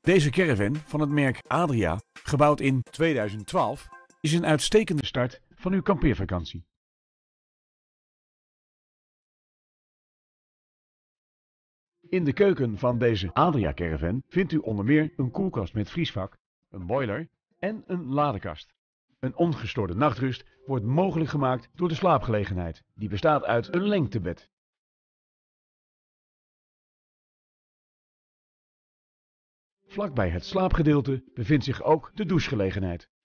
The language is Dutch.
Deze caravan van het merk Adria, gebouwd in 2012, is een uitstekende start van uw kampeervakantie. In de keuken van deze Adria caravan vindt u onder meer een koelkast met vriesvak, een boiler en een ladekast. Een ongestoorde nachtrust wordt mogelijk gemaakt door de slaapgelegenheid, die bestaat uit een lengtebed. Vlakbij het slaapgedeelte bevindt zich ook de douchegelegenheid.